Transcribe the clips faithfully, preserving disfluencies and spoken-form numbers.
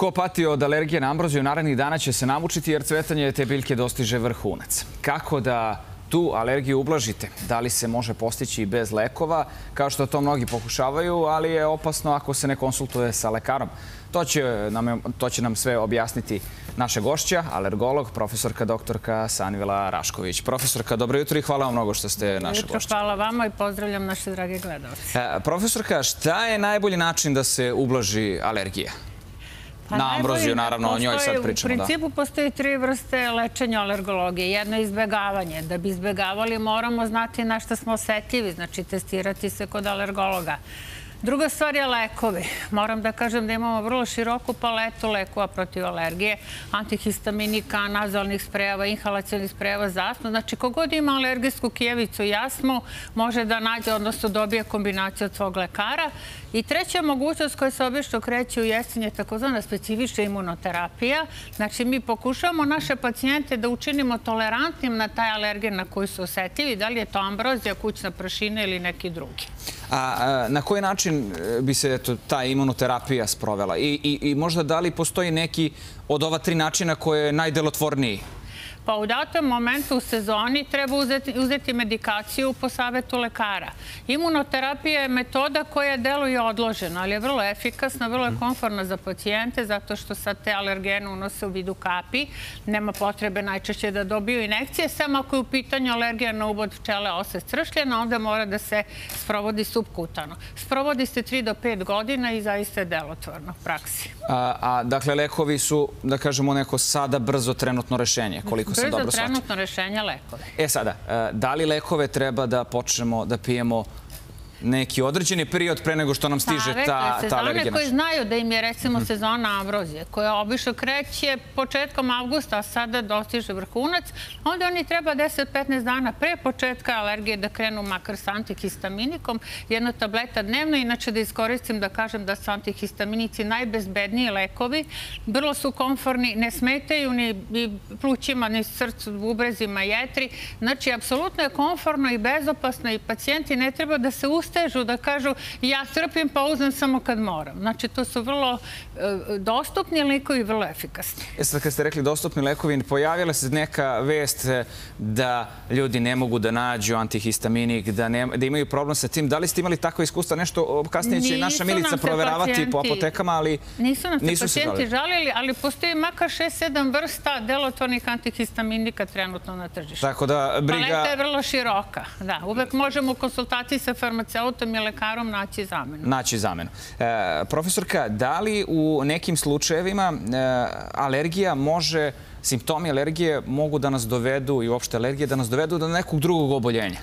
Ko pati od alergije na ambroziju narednih dana će se namučiti jer cvetanje te biljke dostiže vrhunac. Kako da tu alergiju ublažite? Da li se može postići bez lekova, kao što to mnogi pokušavaju, ali je opasno ako se ne konsultuje sa lekarom? To će nam, to će nam sve objasniti naša gošća, alergolog, profesorka doktorka Sanvila Rašković. Profesorka, dobro jutro i hvala vam mnogo što ste naša gošća. Hvala vama i pozdravljam naše drage gledalce. E, profesorka, šta je najbolji način da se ublaži alergija? Pa na ambroziju, naravno, o njoj sad pričamo. U principu postoji tri vrste lečenja alergologije. Jedno je izbegavanje. Da bi izbegavali moramo znati na što smo osetljivi, znači testirati se kod alergologa. Druga stvar je lekovi. Moram da kažem da imamo vrlo široku paletu lekova protiv alergije, antihistaminika, nazalnih sprejeva, inhalacionih sprejeva za astmu. Znači, kogod ima alergijsku kijevicu i astmu, može da nađe, odnosno dobije kombinaciju od svog lekara. I treća mogućnost koja se obično kreće u jesen je takozvana specifična imunoterapija. Znači, mi pokušavamo naše pacijente da učinimo tolerantnim na taj alergen na koji su osetljivi, da li je to ambrozija, kućna prašina ili neki drugi. A na koji način bi se ta imunoterapija sprovela? I, i, i možda da li postoji neki od ova tri načina koji je najdelotvorniji? Pa u datom momentu u sezoni treba uzeti, uzeti medikaciju po savjetu lekara. Imunoterapija je metoda koja deluje odloženo, ali je vrlo efikasna, vrlo je komfortna za pacijente, zato što sad te alergene unose u vidu kapi. Nema potrebe najčešće da dobiju injekcije, samo ako je u pitanju alergija na ubod pčele ose cršljena, onda mora da se sprovodi subkutano. Sprovodi se tri do pet godina i zaista je delotvorno u praksi. A, a dakle, lekovi su, da kažemo, neko sada brzo trenutno rešenje, koliko sam dobro shvatio. Brzo trenutno rešenje lekove. E sada, da li lekove treba da počnemo da pijemo neki određeni period pre nego što nam stiže ta, ta alergija? Sezone koji znaju da im je recimo sezona ambrozije, koja obično kreće početkom avgusta, a sada dostiže vrhunac, onda oni treba deset do petnaest dana pre početka alergije da krenu makar s antihistaminikom, jedna tableta dnevno. Inače da iskoristim da kažem da su antihistaminici najbezbedniji lekovi, vrlo su komfortni, ne smetaju ni plućima, ni srcu, bubrezima, jetri. Znači, apsolutno je komfortno i bezopasno i pacijenti ne treba da se ustaju stežu da kažu ja trpim pa uzmem samo kad moram. Znači, to su vrlo dostupni lekovi i vrlo efikasni. E sad, kad ste rekli dostupni lekovi, pojavila se neka vest da ljudi ne mogu da nađu antihistaminik, da, ne, da imaju problem sa tim. Da li ste imali takvo iskustvo? Nešto kasnije će naša Milica proveravati po apotekama, ali nisu nam se pacijenti žalili, ali postoji makar šest sedam vrsta delotvornih antihistaminika trenutno na tržištu. Tako da briga... Paleta je vrlo široka. Da, uvek možemo u konsultaciji sa farmaceutom i lekarom naći zamenu. Naći zamenu. E, profesorka, da li u nekim slučajevima e, alergija može, simptomi alergije mogu da nas dovedu, i uopšte alergije, da nas dovedu do nekog drugog oboljenja?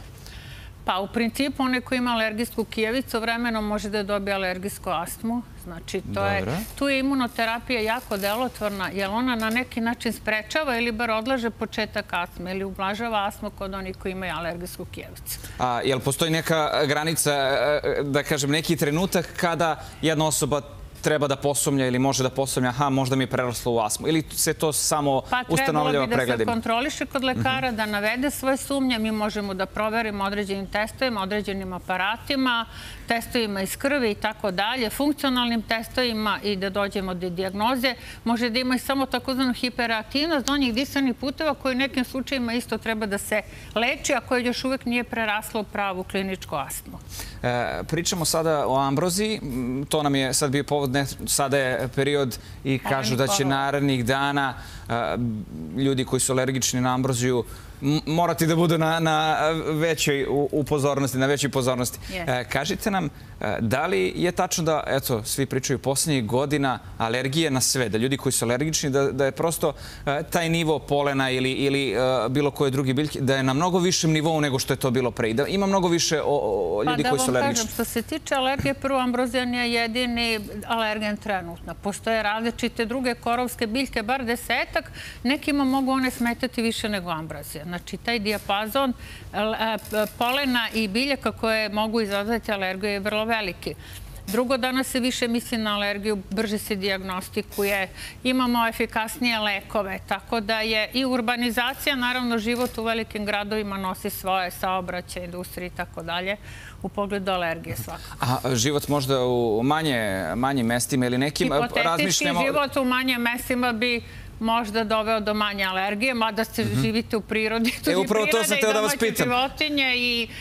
Pa u principu onaj koji ima alergijsku kijevicu vremenom može da dobije alergijsku astmu. Znači, to je, tu je imunoterapija jako delotvorna, jer ona na neki način sprečava ili bar odlaže početak astme ili ublažava astmu kod onih koji imaju alergijsku kijevicu. A jel postoji neka granica, da kažem, neki trenutak kada jedna osoba treba da posumnja ili može da posumnja, aha, možda mi je preraslo u astmu, ili se to samo ustanovljava pregledima? Pa trebalo bi da se kontroliše kod lekara, da navede svoje sumnje. Mi možemo da proverimo određenim testovima, određenim aparatima, testovima iz krvi i tako dalje, funkcionalnim testovima i da dođemo do dijagnoze. Može da ima i samo takozvanu hiperaktivnost donjih disanih puteva koji u nekim slučajima isto treba da se leči, a koje još uvek nije preraslo u pravu kliničku astmu. E, pričamo sada o ambroziji. To nam je sad bio povod, ne, sada je period i kažu da će narednih dana a, ljudi koji su alergični na ambroziju morati da budu na, na većoj upozornosti, na većoj pozornosti. Yes. E, kažite nam, da li je tačno da, eto, svi pričaju posljednjih godina alergije na sve, da ljudi koji su alergični, da, da je prosto e, taj nivo polena ili, ili e, bilo koje drugi biljke, da je na mnogo višem nivou nego što je to bilo pre i da ima mnogo više o, o ljudi pa, koji su alergični? Pa da vam kažem, što se tiče alergije, prvo ambrozija nije jedini alergen trenutno. Postoje različite druge korovske biljke, bar desetak, nekima mogu one smetati više nego ambrozija. Znači, taj dijapazon polena i biljaka koje mogu izazvati alergiju je vrlo veliki. Drugo, danas se više misli na alergiju, brže se dijagnostikuje, imamo efikasnije lekove, tako da je i urbanizacija, naravno život u velikim gradovima nosi svoje, saobraćaj, industrije i tako dalje, u pogledu alergije svakako. A život možda u manje, manjim mestima ili nekim razmišljamo... Hipotetički život u manjim mestima bi možda doveo do manje alergije, mada se živite u prirodi. Tu je priroda i domaće životinje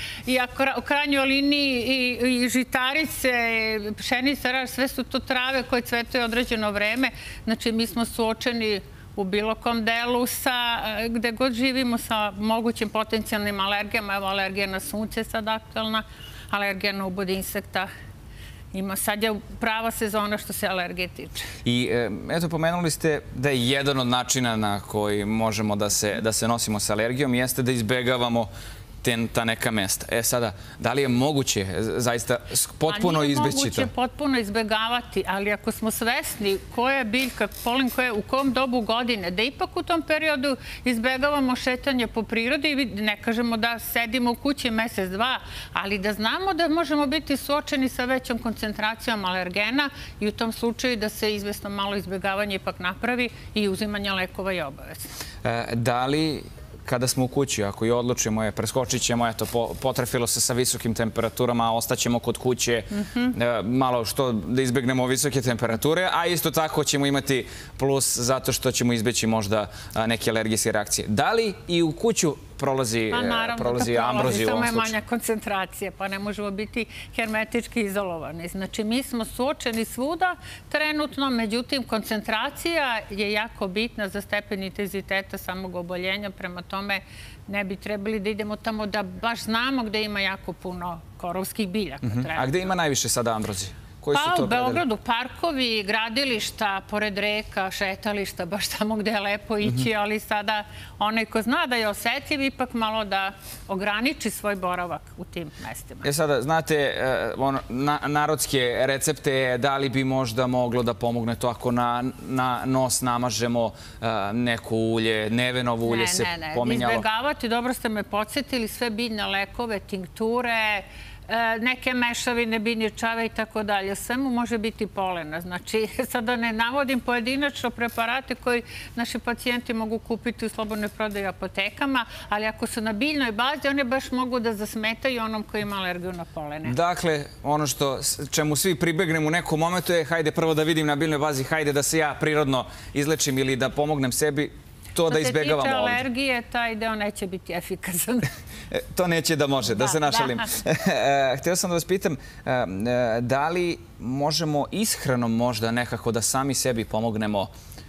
i u krajnjoj liniji i žitarice, pšenica, sve su to trave koje cvetaju određeno vreme. Znači, mi smo suočeni u bilo kom delu sa, gde god živimo, sa mogućim potencijalnim alergijama. Evo, alergija na sunce je sad aktualna, alergija na ubod insekta. Ima, sad je prava sezona što se alergije tiče. I eto, pomenuli ste da je jedan od načina na koji možemo da se, da se nosimo sa alergijom jeste da izbegavamo ta neka mesta. E sada, da li je moguće zaista potpuno izbeći to? Nije moguće potpuno izbegavati, ali ako smo svesni koja je biljka, polen koja je u kom dobu godine, da ipak u tom periodu izbegavamo šetanje po prirodi i ne kažemo da sedimo u kući mesec, dva, ali da znamo da možemo biti suočeni sa većom koncentracijom alergena i u tom slučaju da se izvesno malo izbegavanje ipak napravi i uzimanje lekova je obavezno. Da li kada smo u kući, ako i odlučimo je, preskočit ćemo, eto, potrefilo se sa visokim temperaturama, ostaćemo kod kuće, malo što da izbegnemo visoke temperature, a isto tako ćemo imati plus zato što ćemo izbeći možda neke alergijske reakcije. Da li i u kuću prolazi ambrozija u ovom slučaju? Samo je manja koncentracija, pa ne možemo biti hermetički izolovani. Znači, mi smo suočeni svuda trenutno, međutim, koncentracija je jako bitna za stepen intenziteta samog oboljenja, prema tome ne bi trebali da idemo tamo da baš znamo gde ima jako puno korovskih biljaka. A gde ima najviše sada ambrozije? Pa u Beogradu parkovi, gradilišta, pored reka, šetališta, baš tamo gde je lepo ići, ali sada onaj ko zna da je osetljiv ipak malo da ograniči svoj boravak u tim mestima. E sada, znate, narodske recepte, da li bi možda moglo da pomogne to ako na nos namažemo neko ulje, nevenovo ulje se pominjalo? Ne, ne, izbegavati, dobro ste me podsjetili, sve biljne lekove, tinkture, neke mešavine, biljne čave i tako dalje. Svemu može biti polena. Znači, sada ne navodim pojedinačno preparate koji naši pacijenti mogu kupiti u slobodnoj prodaji apotekama, ali ako su na biljnoj bazi, one baš mogu da zasmetaju onom koji ima alergiju na polene. Dakle, ono što čemu svi pribegnemo u nekom momentu je hajde prvo da vidim na biljnoj bazi, hajde da se ja prirodno izlečim ili da pomognem sebi, to da izbegavamo ovdje. Što se tiče alergije, taj deo neće biti efikasan. To neće da može, da se našalim. Htio sam da vas pitam, da li možemo ishranom možda nekako da sami sebi pomognemo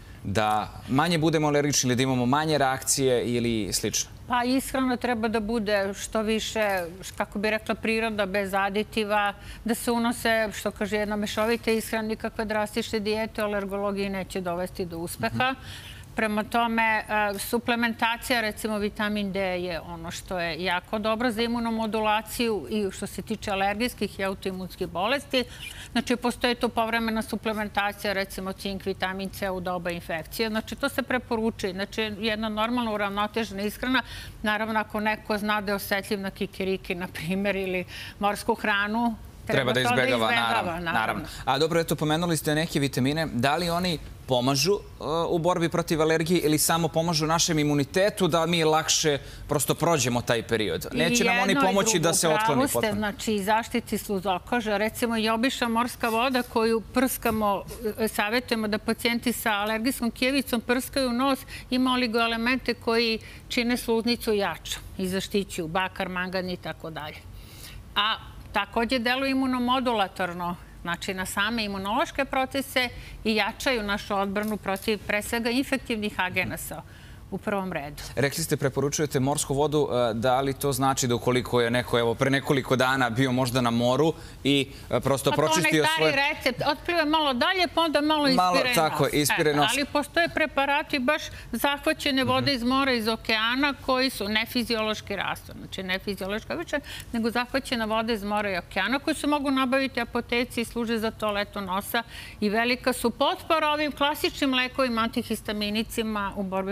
da manje budemo alergični ili da imamo manje reakcije ili slično? Pa ishrana treba da bude što više, kako bi rekla, priroda, bez aditiva, da se unose, što kaže jedna mešovita ishrana, nikakve drastične dijete, alergologiji neće dovesti do uspeha. Prema tome, suplementacija, recimo vitamin D je ono što je jako dobro za imunomodulaciju i što se tiče alergijskih i autoimunskih bolesti. Znači, postoje tu povremena suplementacija, recimo cink, vitamin C u doba infekcije. Znači, to se preporučuje. Znači, jedna normalna uravnotežena ishrana. Naravno, ako neko zna da je osetljiv na kikiriki, na primjer, ili morsku hranu, treba da izbegava, naravno. A dobro, eto, pomenuli ste neke vitamine. Da li oni pomažu u borbi protiv alergije ili samo pomažu našem imunitetu da mi lakše prosto prođemo taj period? Neće nam oni pomoći da se otkloni potpuno? Pravo ste, znači zaštiti sluzokoža. Recimo i obična morska voda koju prskamo, savjetujemo da pacijenti sa alergijskom kijevicom prskaju nos, ima oligoelemente koji čine sluznicu jačom i zaštićuju bakar, mangan i tako dalje. A također deluju imunomodulatorno, znači na same imunološke procese i jačaju našu odbranu protiv pre svega infektivnih agenasa u prvom redu. Rekli ste, preporučujete morsku vodu. Da li to znači da ukoliko je neko evo pre nekoliko dana bio možda na moru i prosto pročistio svoje... Pa to onaj stari recept, otpliva malo dalje, pa onda malo ispire nos. Tako, ispire nos. Ali postoje preparati baš zahvaćene vode iz mora, iz okeana, koji su nefiziološki rastor, znači ne fiziološka više, nego zahvaćena voda iz mora i okeana, koji se mogu nabaviti apoteci i služe za toaletu nosa i velika su potpora ovim klasičnim lekovima, antihistaminicima u borbi protiv alergije.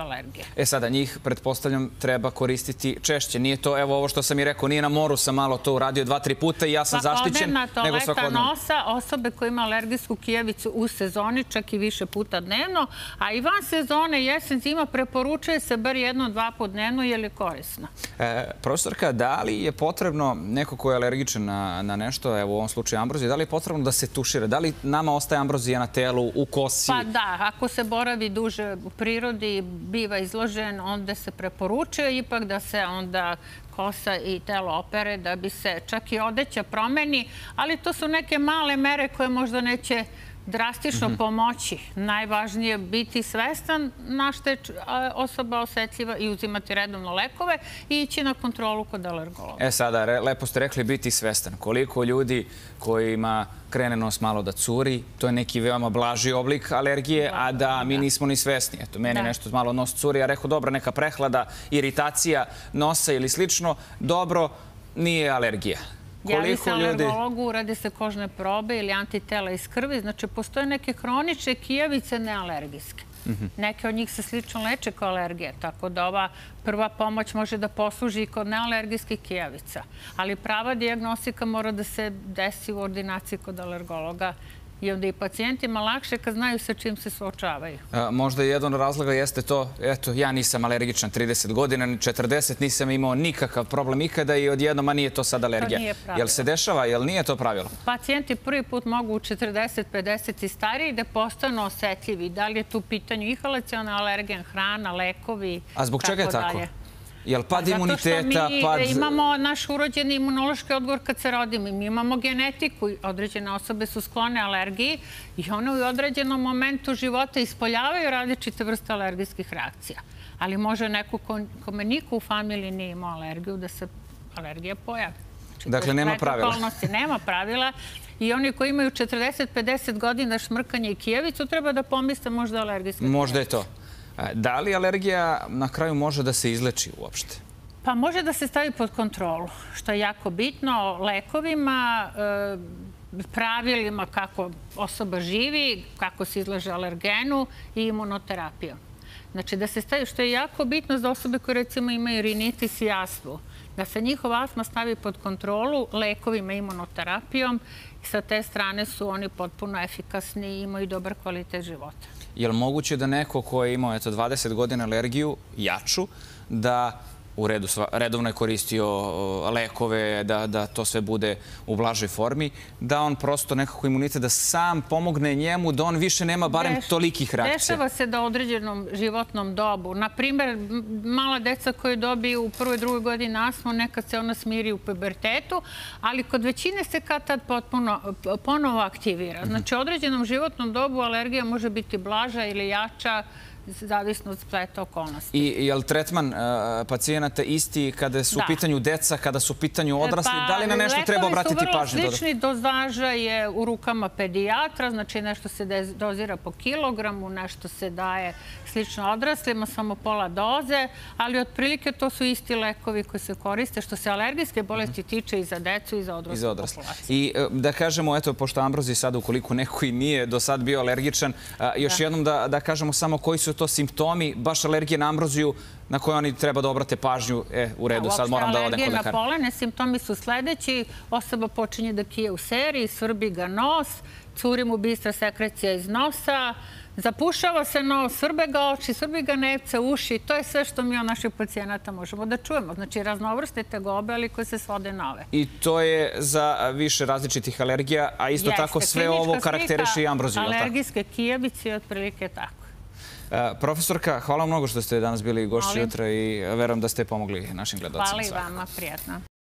alergije. E sada, njih, pretpostavljam, treba koristiti češće. Nije to, evo ovo što sam i rekao, nije na moru sam malo to uradio dva, tri puta i ja sam zaštićen, nego svakodnevno. Toaleta nosa osobe koje ima alergijsku kijavicu u sezoni, čak i više puta dnevno, a i van sezone, jesen, zima, preporučuje se bar jedno, dva put dnevno, je li korisno? E, profesorka, da li je potrebno, neko ko je alergičan na, na nešto, evo u ovom slučaju ambrozije, da li je potrebno da se tušira? Da li nama ostaje ambrozija na telu, u kosi? Pa da, ako se boravi duže u prirodi, biva izložen, onda se preporučuje ipak da se onda kosa i telo opere, da bi se čak i odeća promeni, ali to su neke male mere koje možda neće drastično pomoći. Najvažnije je biti svestan na što je osoba osetljiva i uzimati redovno lekove i ići na kontrolu kod alergologa. E sada, lepo ste rekli biti svestan. Koliko ljudi kojima krene nos malo da curi, to je neki veoma blaži oblik alergije, a da mi nismo ni svesni. Eto, meni nešto malo nos curi, ja rekao, dobro, neka prehlada, iritacija nosa ili slično, dobro, nije alergija. Javi se alergologu, urade se kožne probe ili antitela iz krvi. Znači, postoje neke hronične kijavice nealergijske. Neke od njih se slično leče kao alergije, tako da ova prva pomoć može da posluži i kod nealergijskih kijavica. Ali prava dijagnostika mora da se desi u ordinaciji kod alergologa i onda i pacijentima lakše kad znaju sa čim se suočavaju. Možda jedan razloga jeste to, eto, ja nisam alergičan trideset godina, ni četrdeset, nisam imao nikakav problem ikada i odjednom, a nije to sad alergija. To nije pravilo. Jel se dešava, jel nije to pravilo? Pacijenti prvi put mogu u četrdeset pedeset i stariji da postanu osetljivi. Da li je tu u pitanju inhalaciona alergen, hrana, lekovi, a zbog čega je tako? Jel pad imuniteta, imuniteta, pad... Zato što mi imamo naš urođeni imunološki odgovor kad se rodimo. Mi imamo genetiku. Određene osobe su sklone alergiji i one u određenom momentu života ispoljavaju različite vrste alergijskih reakcija. Ali može neko kome niko u familiji nije imao alergiju da se alergija pojavi. Dakle, nema pravila. Nema pravila. I oni koji imaju četrdeset pedeset godina šmrkanje i kijavicu treba da pomisle možda alergijske reakcije. Možda je to. Da li alergija na kraju može da se izleči uopšte? Pa može da se stavi pod kontrolu, što je jako bitno, lekovima, pravilima kako osoba živi, kako se izlaže alergenu i imunoterapijom. Znači da se stavi, što je jako bitno za osobe koje recimo imaju rinitis i astmu, da se njihova astma stavi pod kontrolu lekovima i imunoterapijom i sa te strane su oni potpuno efikasni i imaju dobar kvalitet života. Je li moguće da neko ko je imao dvadeset godina alergiju, jaču, da u redu, redovno je koristio lekove, da to sve bude u blažoj formi, da on prosto nekako imunitet, da sam pomogne njemu, da on više nema barem tolikih reakcija? Dešava se da u određenom životnom dobu. Naprimer, mala deca koje dobiju u prvoj, drugoj godini astmu, nekad se ona smiri u pubertetu, ali kod većine se kad tad ponovo aktivira. Znači, u određenom životnom dobu alergija može biti blaža ili jača, zavisno od spleta okolnosti. I je li tretman pacijenata isti kada su u pitanju deca, kada su u pitanju odrasli? Da li na nešto treba obratiti pažnju? Lekovi su vrlo slični, dozaža je u rukama pedijatra, znači nešto se dozira po kilogramu, nešto se daje slično odraslima, samo pola doze, ali otprilike to su isti lekovi koji se koriste, što se alergijske bolesti tiče i za decu i za odraslu populaciju. I da kažemo, eto, pošto ambroziji sada, ukoliko neko i nije do sad bio alergičan, još jednom da kažemo samo koji su to simptomi, baš alergije na ambroziju, na koje oni treba da obrate pažnju. E, u redu, sad moram da odem kod lekara. Alergije na polene, simptomi su sledeći. Osoba počinje da kije u seriji, svrbi ga nos, curi mu bistra sekrecija iz nosa, zapušava se nos, svrbe ga oči, svrbi ga nepce, uši. To je sve što mi od naših pacijenata možemo da čujemo. Znači, raznovrste tegobe, ali koje se svode na ove. I to je za više različitih alergija, a isto tako sve ovo karakteriše i ambroziju. Alergijske kijavice je otprilike tako. Profesorka, hvala mnogo što ste danas bili gošći jutra i verujem da ste pomogli našim gledalcima. Hvala i vama, prijatno.